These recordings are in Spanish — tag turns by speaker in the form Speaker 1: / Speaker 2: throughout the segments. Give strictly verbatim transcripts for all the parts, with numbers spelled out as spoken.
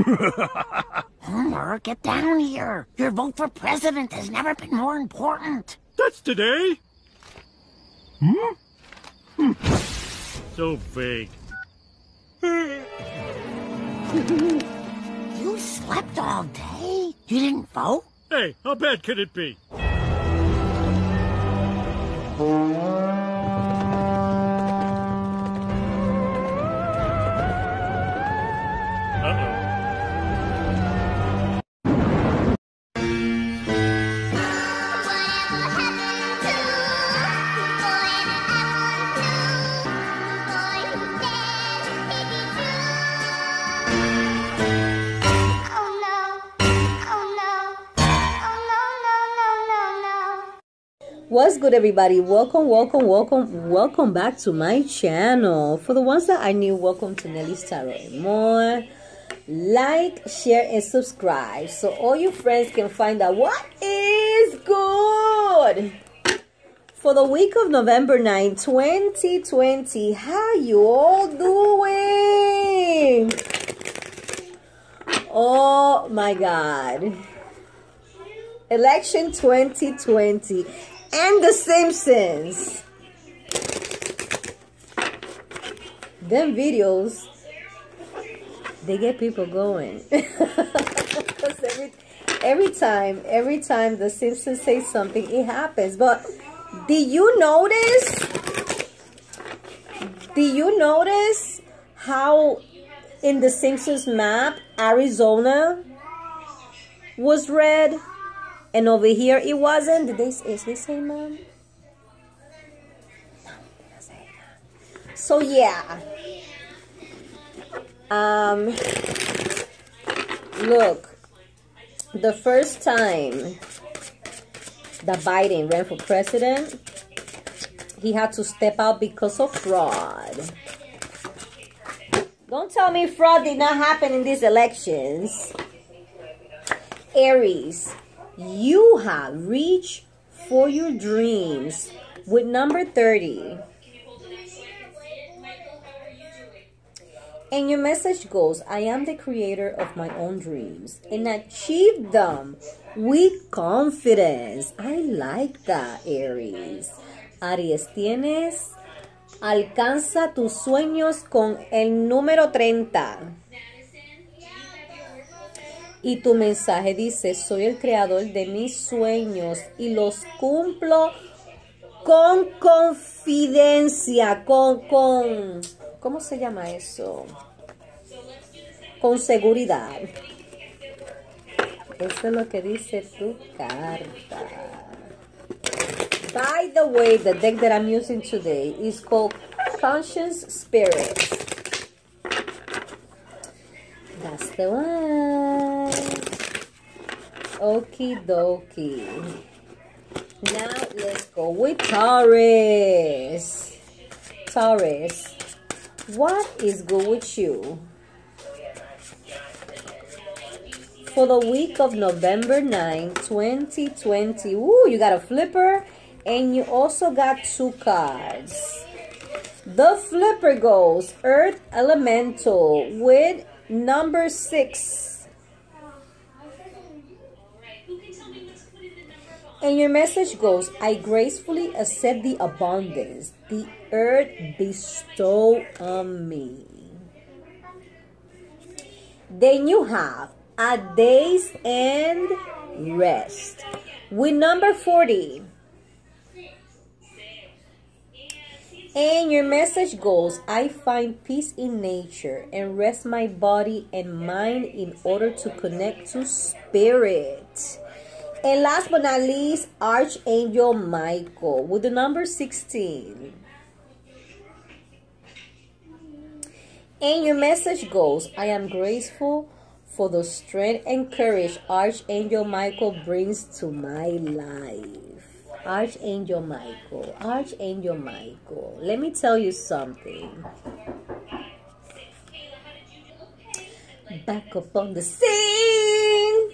Speaker 1: Homer, get down here. Your vote for president has never been more important.
Speaker 2: That's today. Hmm? Hmm. So vague.
Speaker 1: You slept all day? You didn't vote?
Speaker 2: Hey, how bad could it be?
Speaker 3: What's good, everybody? Welcome, welcome, welcome, welcome back to my channel. For the ones that are new, welcome to Nelly's Tarot and More. Like, share, and subscribe so all your friends can find out what is good. For the week of November ninth, twenty twenty, how you all doing? Oh my God. Election twenty twenty. And The Simpsons. Them videos, they get people going. Because every, every time, every time The Simpsons say something, it happens. But did you notice? Did you notice how in The Simpsons map, Arizona was red? And over here it wasn't. Did they, is they say, Mom? No, they don't say that. So yeah. Um look, the first time that Biden ran for president, he had to step out because of fraud. Don't tell me fraud did not happen in these elections. Aries, you have reached for your dreams with number thirty. And your message goes, I am the creator of my own dreams and achieve them with confidence. I like that, Aries. Aries, tienes, alcanza tus sueños con el número treinta. Y tu mensaje dice, soy el creador de mis sueños y los cumplo con confidencia, con, con, ¿cómo se llama eso? Con seguridad. Eso es lo que dice tu carta. By the way, the deck that I'm using today is called Conscious Spirit. That's the one. Okie dokie. Now let's go with Taurus. Taurus, what is good with you? For the week of November ninth, twenty twenty. Ooh, you got a flipper and you also got two cards. The flipper goes Earth Elemental with number six. And your message goes, I gracefully accept the abundance the earth bestow on me. Then you have a day's end rest with number forty. And your message goes, I find peace in nature and rest my body and mind in order to connect to spirit. And last but not least, Archangel Michael with the number sixteen. And your message goes, I am grateful for the strength and courage Archangel Michael brings to my life. Archangel Michael, Archangel Michael. Let me tell you something. Back up on the scene.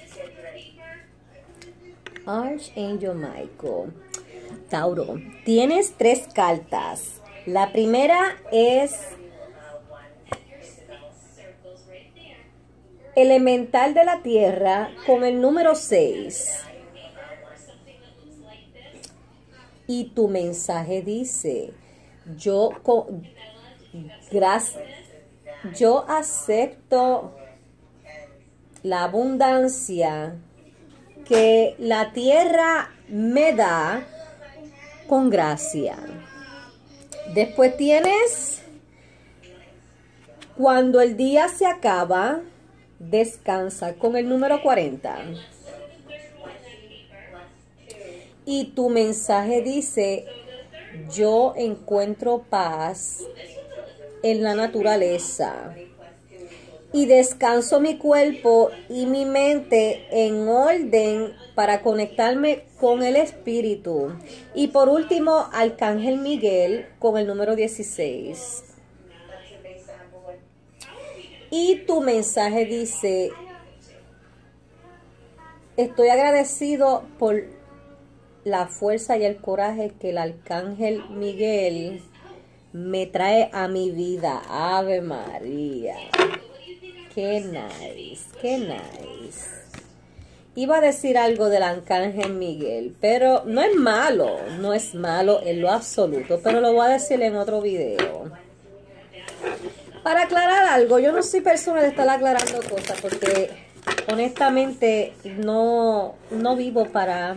Speaker 3: Archangel Michael. Tauro, tienes tres cartas. La primera es elemental de la tierra con el número seis. Y tu mensaje dice, yo, gracias, yo acepto la abundancia que la tierra me da con gracia. Después tienes, cuando el día se acaba, descansa con el número cuarenta. Y tu mensaje dice, yo encuentro paz en la naturaleza y descanso mi cuerpo y mi mente en orden para conectarme con el espíritu. Y por último, Arcángel Miguel con el número dieciséis. Y tu mensaje dice, estoy agradecido por la fuerza y el coraje que el Arcángel Miguel me trae a mi vida. Ave María. Qué nice, qué nice. Iba a decir algo del Arcángel Miguel, pero no es malo, no es malo en lo absoluto, pero lo voy a decir en otro video. Para aclarar algo, yo no soy persona de estar aclarando cosas, porque honestamente no, no vivo para,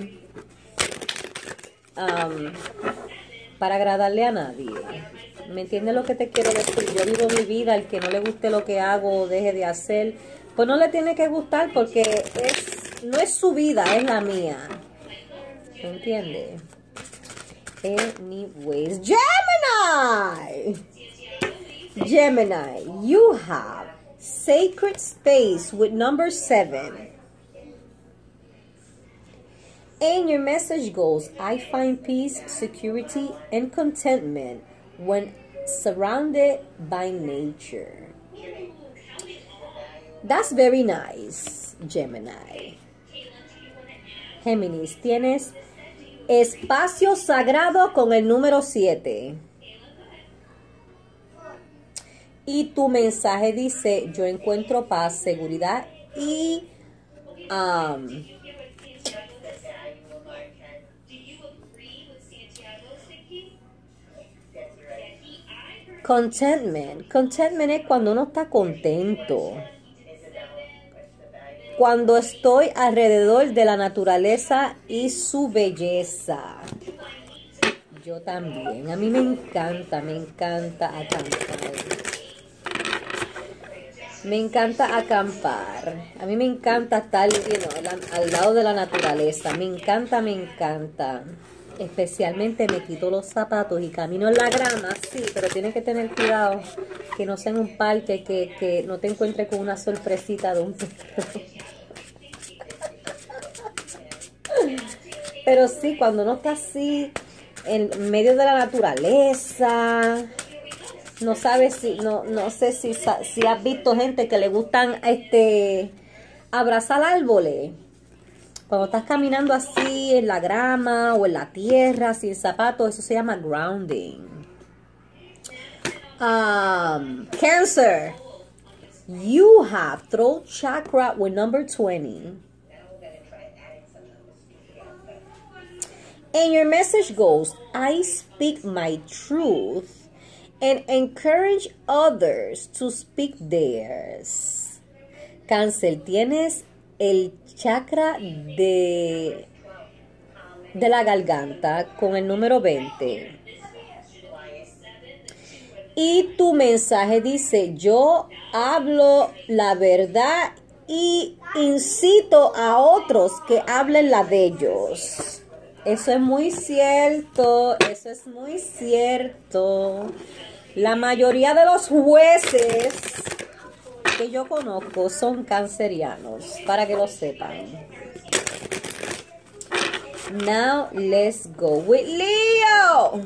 Speaker 3: um, para agradarle a nadie. ¿Me entiendes lo que te quiero decir? Yo vivo mi vida, el que no le guste lo que hago o deje de hacer, pues no le tiene que gustar porque es, no es su vida, es la mía. ¿Me entiendes? Anyways, Gemini! Gemini, you have sacred space with number seven. And your message goes, I find peace, security, and contentment when surrounded by nature. That's very nice, Gemini. Géminis, tienes espacio sagrado con el número siete. Y tu mensaje dice, yo encuentro paz, seguridad y um, contentment. Contentment es cuando uno está contento. Cuando estoy alrededor de la naturaleza y su belleza. Yo también. A mí me encanta, me encanta acampar. Me encanta acampar. A mí me encanta estar, you know, al lado de la naturaleza. Me encanta, me encanta. Especialmente me quito los zapatos y camino en la grama, sí, pero tienes que tener cuidado que no sea en un parque, que, que no te encuentres con una sorpresita de un perro. Pero sí, cuando uno está así, en medio de la naturaleza, no sabes si, no, no sé si, si has visto gente que le gustan este abrazar árboles. Cuando estás caminando así en la grama o en la tierra, sin zapatos, eso se llama grounding. Um, Cancer, you have throat chakra with number twenty. And your message goes, I speak my truth and encourage others to speak theirs. Cáncer, tienes el chakra de, de la garganta con el número veinte. Y tu mensaje dice, yo hablo la verdad y incito a otros que hablen la de ellos. Eso es muy cierto, eso es muy cierto. La mayoría de los jueces que yo conozco son cancerianos, para que lo sepan. Now let's go with Leo.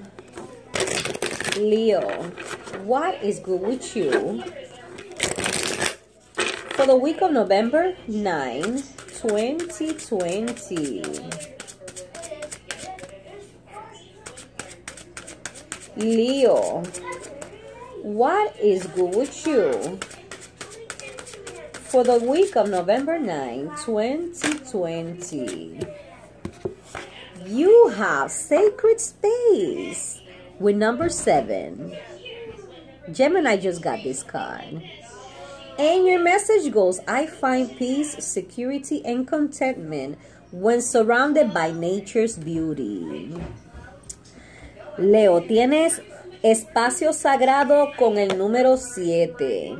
Speaker 3: Leo, what is good with you for the week of November ninth, twenty twenty? Leo, what is good with you For the week of November ninth, twenty twenty, you have sacred space with number seven. Gemini just got this card. And your message goes, I find peace, security, and contentment when surrounded by nature's beauty. Leo, tienes espacio sagrado con el número siete.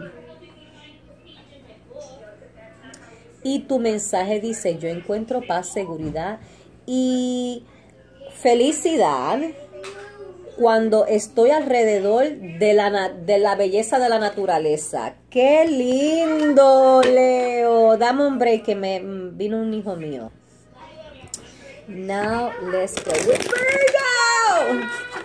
Speaker 3: Y tu mensaje dice, yo encuentro paz, seguridad y felicidad cuando estoy alrededor de la, de la belleza de la naturaleza. ¡Qué lindo, Leo! Dame un break que me vino un hijo mío. Now, let's go with Virgo!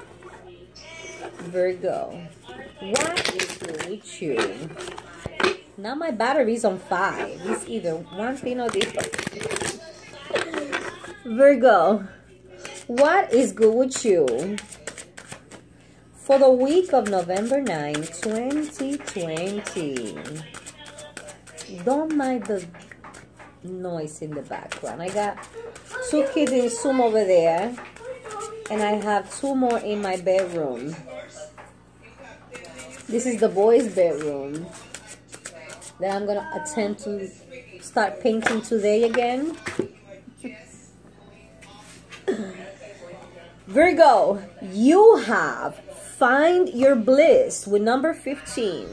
Speaker 3: Virgo, what is good with you? Now my battery's on five. It's either one thing or the other. Virgo, what is good with you? For the week of November ninth, twenty twenty. Don't mind the noise in the background. I got two kids in Zoom over there. And I have two more in my bedroom. This is the boys' bedroom that I'm going to attempt to start painting today again. Virgo, you have find your bliss with number fifteen.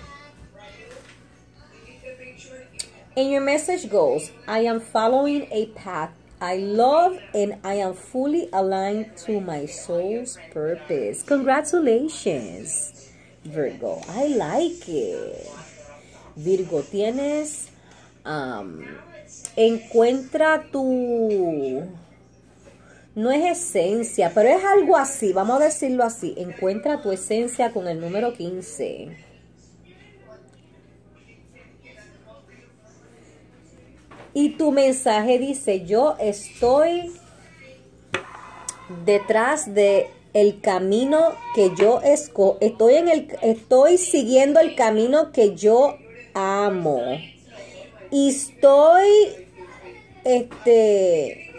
Speaker 3: And your message goes, I am following a path I love and I am fully aligned to my soul's purpose. Congratulations, Virgo. I like it. Virgo, tienes, um, encuentra tu, no es esencia, pero es algo así, vamos a decirlo así. Encuentra tu esencia con el número quince. Y tu mensaje dice, yo estoy detrás de el camino que yo esco, estoy en el, estoy siguiendo el camino que yo amo. Y estoy, este,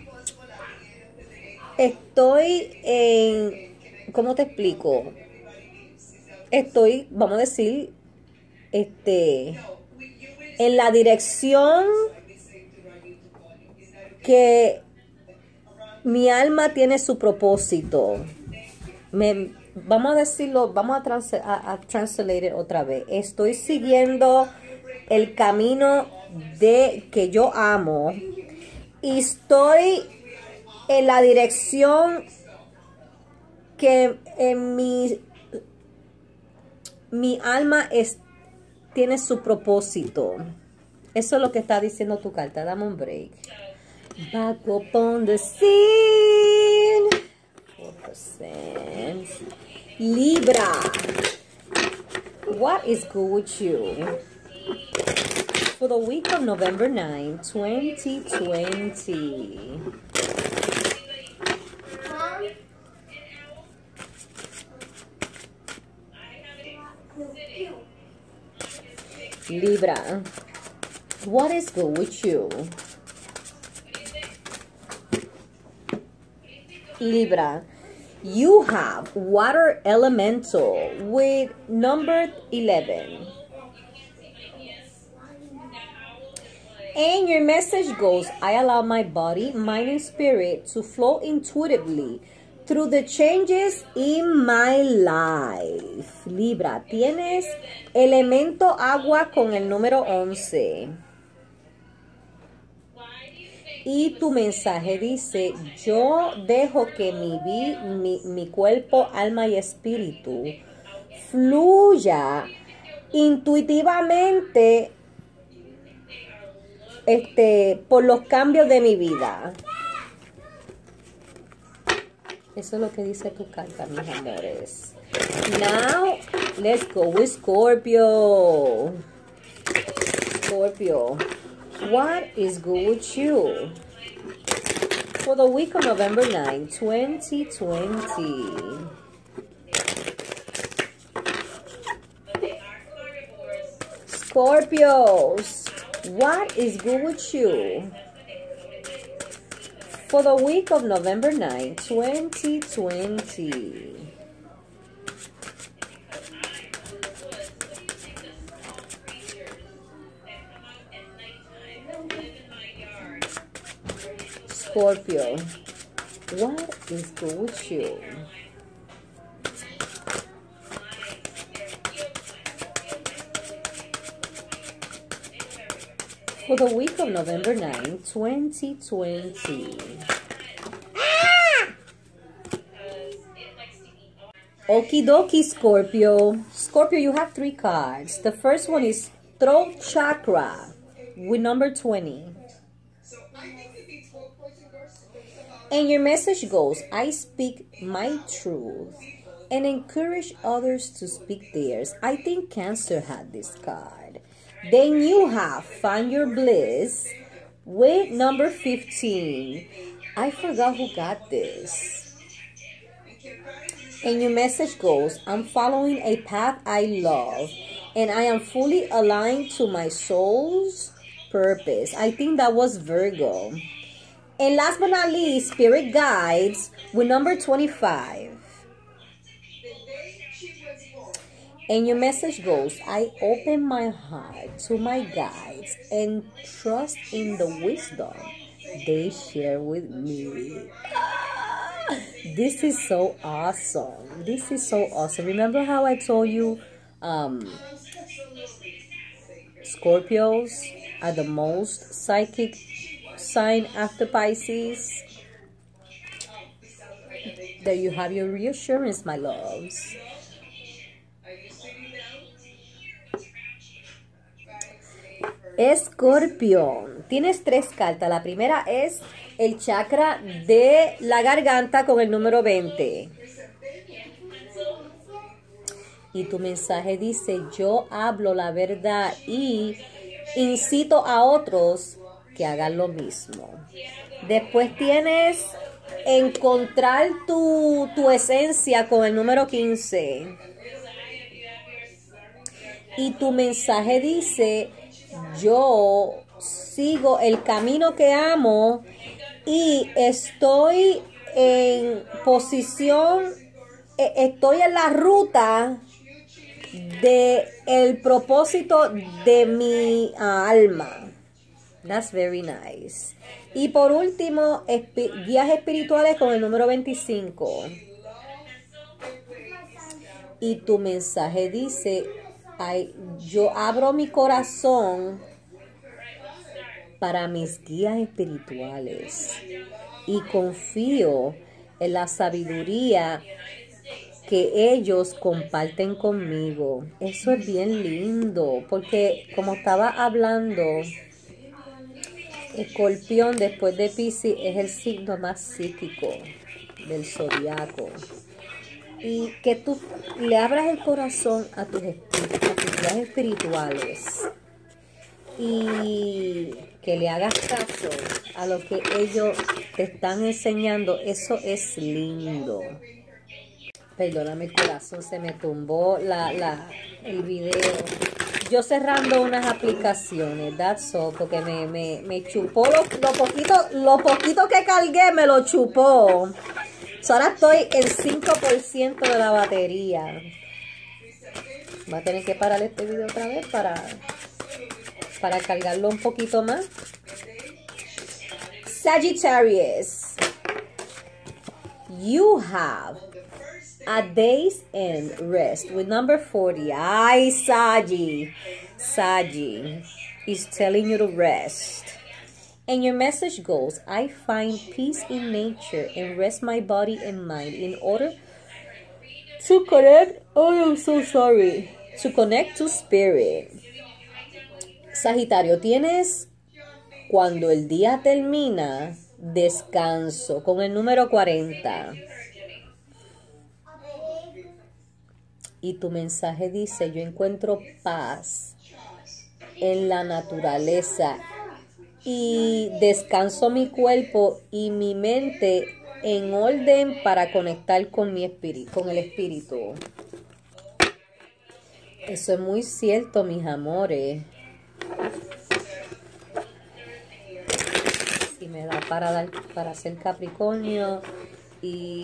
Speaker 3: estoy en, ¿cómo te explico? Estoy, vamos a decir, este, en la dirección que mi alma tiene su propósito. Me, vamos a decirlo, vamos a, trans, a, a translate otra vez. Estoy siguiendo el camino de que yo amo y estoy en la dirección que en mi mi alma es, tiene su propósito. Eso es lo que está diciendo tu carta. Dame un break. Back up on the scene. four percent. Libra. What is good with you? For the week of November ninth, twenty twenty. Libra. What is good with you? Libra, you have water elemental with number eleven. And your message goes, I allow my body, mind, and spirit to flow intuitively through the changes in my life. Libra, tienes elemento agua con el número once. Y tu mensaje dice, yo dejo que mi, vi, mi, mi cuerpo, alma y espíritu fluya intuitivamente este, por los cambios de mi vida. Eso es lo que dice tu carta, mis amores. Now, let's go with Scorpio. Scorpio. What is good with you? For the week of November ninth, twenty twenty. Scorpios, what is good with you for the week of November ninth, twenty twenty? Scorpio, what is good with you? For the week of November ninth, twenty twenty. Okie dokie, Scorpio. Scorpio, you have three cards. The first one is throat chakra with number twenty. And your message goes, I speak my truth and encourage others to speak theirs. I think Cancer had this card. Then you have Find Your Bliss with number fifteen. I forgot who got this. And your message goes, I'm following a path I love and I am fully aligned to my soul's purpose. I think that was Virgo. And last but not least, Spirit Guides with number twenty-five. And your message goes, I open my heart to my guides and trust in the wisdom they share with me. Ah, this is so awesome. This is so awesome. Remember how I told you um, Scorpios are the most psychic sign after Pisces? There you have your reassurance, my loves. Escorpión, tienes tres cartas. La primera es el chakra de la garganta con el número veinte. Y tu mensaje dice, yo hablo la verdad y incito a otros que hagan lo mismo. Después tienes encontrar tu, tu esencia con el número quince. Y tu mensaje dice, yo sigo el camino que amo y estoy en posición, estoy en la ruta de el propósito de mi alma. That's very nice. Y por último, espi- guías espirituales con el número veinticinco. Y tu mensaje dice, ay, yo abro mi corazón para mis guías espirituales y confío en la sabiduría que ellos comparten conmigo. Eso es bien lindo, porque como estaba hablando, Escorpión después de Pisces es el signo más psíquico del zodiaco. Y que tú le abras el corazón a tus, a tus guías espirituales y que le hagas caso a lo que ellos te están enseñando. Eso es lindo. Perdóname, el corazón, se me tumbó la, la, el video. Yo cerrando unas aplicaciones, that's all, porque me, me, me chupó lo, lo poquito, lo poquito que cargué, me lo chupó. So, ahora estoy en cinco por ciento de la batería. Voy a tener que parar este video otra vez para, para cargarlo un poquito más. Sagittarius, you have a day's end rest with number forty. Ay, Sagi. Sagi is telling you to rest. And your message goes, I find peace in nature and rest my body and mind in order to connect. Oh, I'm so sorry. To connect to spirit. Sagitario, tienes cuando el día termina, descanso con el número cuarenta. Y tu mensaje dice, yo encuentro paz en la naturaleza y descanso mi cuerpo y mi mente en orden para conectar con mi espíritu, con el espíritu. Eso es muy cierto, mis amores. Si me da para dar, para ser Capricornio y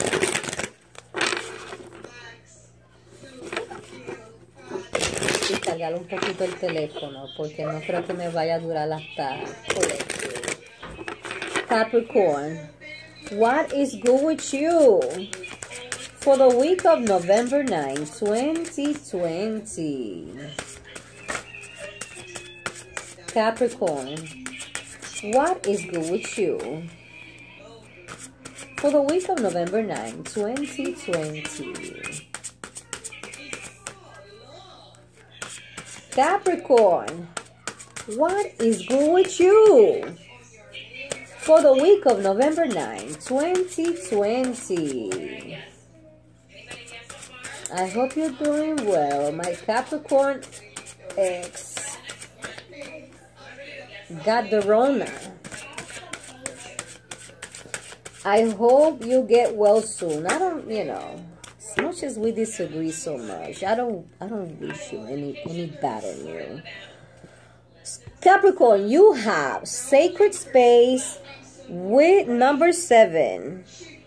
Speaker 3: y cargar un poquito el teléfono, porque no creo que me vaya a durar hasta Capricorn. What is good with you for the week of November ninth, twenty twenty? Capricorn, what is good with you for the week of November ninth, twenty twenty? Capricorn, what is good with you for the week of November ninth, twenty twenty? I hope you're doing well, my Capricorn ex. Got the Rona. I hope you get well soon. I don't, you know, as much as we disagree so much, I don't, I don't wish you any, any bad on you. Capricorn, you have sacred space with number seven.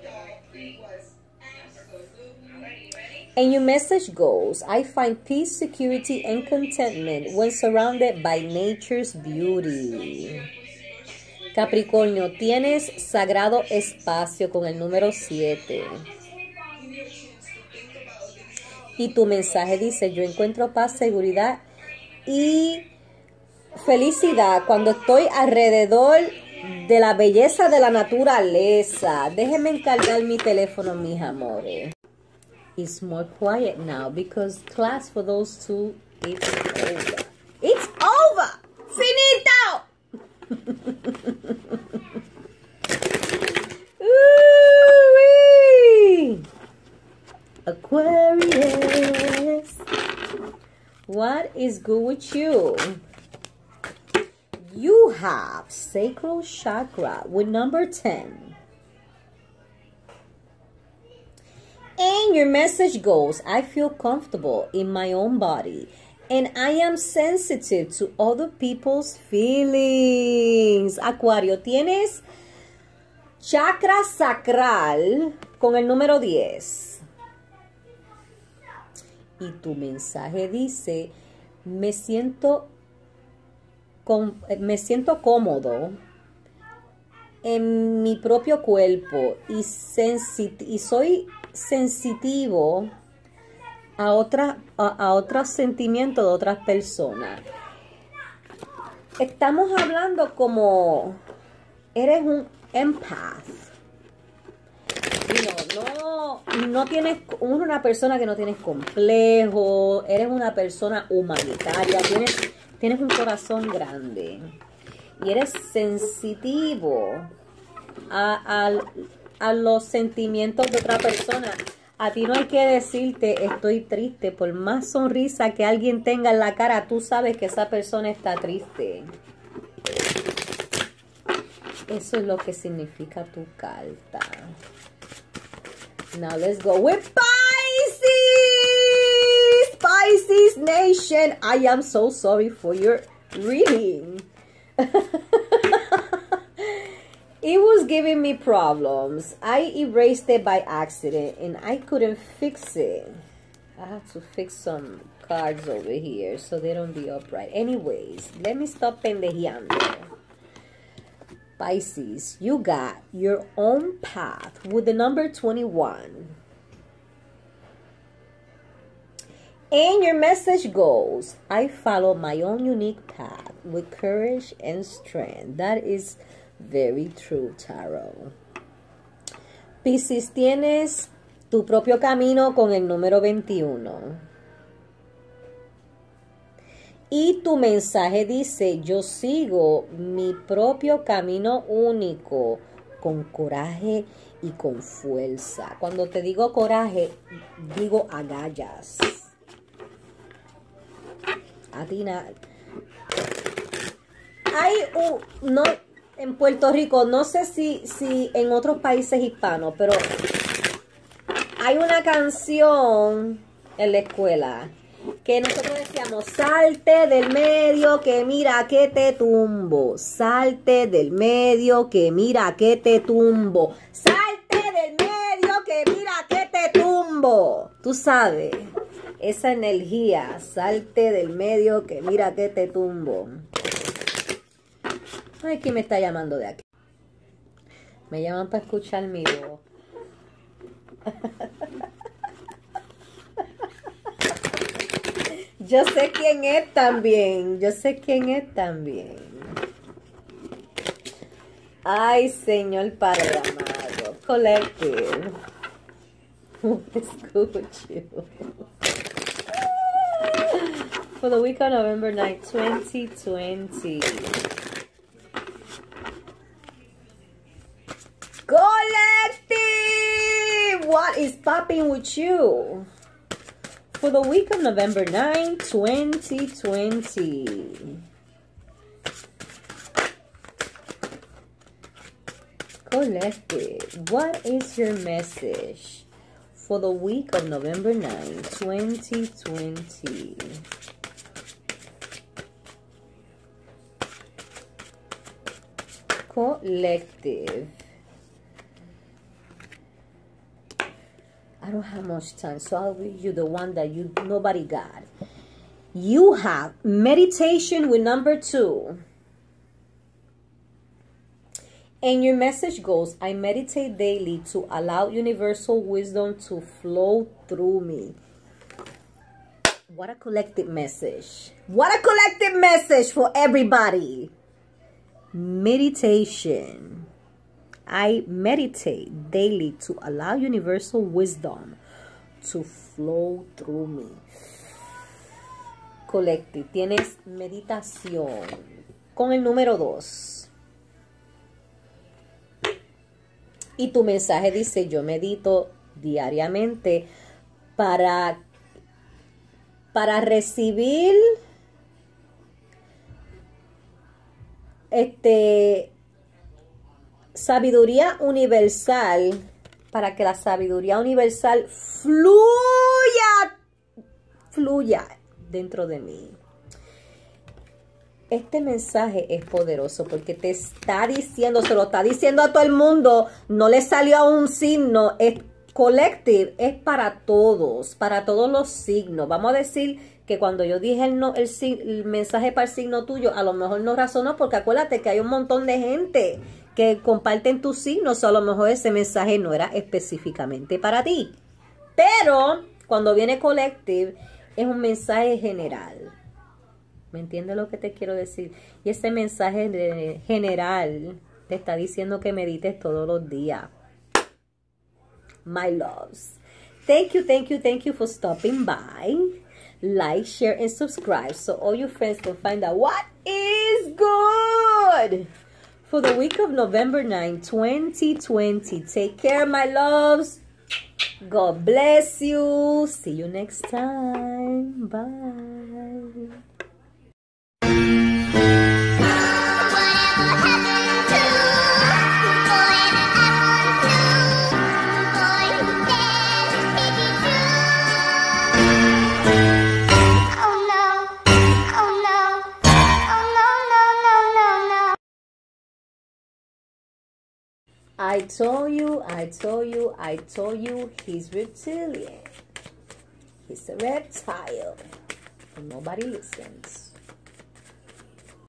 Speaker 3: And your message goes, I find peace, security, and contentment when surrounded by nature's beauty. Capricornio, tienes sagrado espacio con el número siete. Y tu mensaje dice, yo encuentro paz, seguridad y felicidad cuando estoy alrededor de la belleza de la naturaleza. Déjenme encargar mi teléfono, mis amores. It's more quiet now because class for those two, it's over. It's over! Finito! Ooh-wee! Aquarius, what is good with you? You have sacral chakra with number ten. And your message goes, I feel comfortable in my own body and I am sensitive to other people's feelings. Acuario, tienes chakra sacral con el número diez. Y tu mensaje dice, me siento, con, me siento cómodo en mi propio cuerpo y, sensit y soy sensitivo a otra a, a otros sentimientos de otras personas. Estamos hablando como eres un empath. No, no, no tienes una persona que no tienes complejo, eres una persona humanitaria, tienes, tienes un corazón grande y eres sensitivo a, a a los sentimientos de otra persona. A ti no hay que decirte estoy triste. Por más sonrisa que alguien tenga en la cara, tú sabes que esa persona está triste. Eso es lo que significa tu carta. Now let's go with Pisces! Pisces Nation, I am so sorry for your reading. It was giving me problems. I erased it by accident and I couldn't fix it. I have to fix some cards over here so they don't be upright. Anyways, let me stop pendejeando. Pisces, you got your own path with the number twenty-one. And your message goes, I follow my own unique path with courage and strength. That is very true, Tarot. Piscis, tienes tu propio camino con el número veintiuno. Y tu mensaje dice, yo sigo mi propio camino único con coraje y con fuerza. Cuando te digo coraje, digo agallas. Atina. Hay un... No, en Puerto Rico, no sé si, si en otros países hispanos, pero hay una canción en la escuela que nosotros decíamos, salte del medio que mira que te tumbo, salte del medio que mira que te tumbo, salte del medio que mira que te tumbo. Tú sabes, esa energía, salte del medio que mira que te tumbo. Ay, ¿quién me está llamando de aquí? Me llaman para escuchar mi voz. Yo sé quién es también. Yo sé quién es también. Ay, Señor Padre amado. Collective. Escucho. For the week of November ninth, twenty twenty. Collective! What is popping with you? For the week of November ninth, twenty twenty. Collective, what is your message for the week of November ninth, twenty twenty? Collective. I don't have much time, so I'll read you the one that you nobody got. You have meditation with number two. And your message goes, I meditate daily to allow universal wisdom to flow through me. What a collective message. What a collective message for everybody. Meditation. I meditate daily to allow universal wisdom to flow through me. Collective. Tienes meditación con el número dos. Y tu mensaje dice, yo medito diariamente para, para recibir este, sabiduría universal, para que la sabiduría universal fluya, fluya dentro de mí. Este mensaje es poderoso porque te está diciendo, se lo está diciendo a todo el mundo, no le salió a un signo, es collective, es para todos, para todos los signos. Vamos a decir que cuando yo dije el, no, el, el mensaje para el signo tuyo, a lo mejor no razonó porque acuérdate que hay un montón de gente que comparten tus signos, o a lo mejor ese mensaje no era específicamente para ti. Pero cuando viene collective, es un mensaje general. ¿Me entiendes lo que te quiero decir? Y ese mensaje de general te está diciendo que medites todos los días. My loves. Thank you, thank you, thank you for stopping by. Like, share, and subscribe so all your friends can find out what is good for the week of November ninth, twenty twenty. Take care, my loves. God bless you. See you next time. Bye. I told you, I told you, I told you, he's reptilian. He's a reptile. And nobody listens.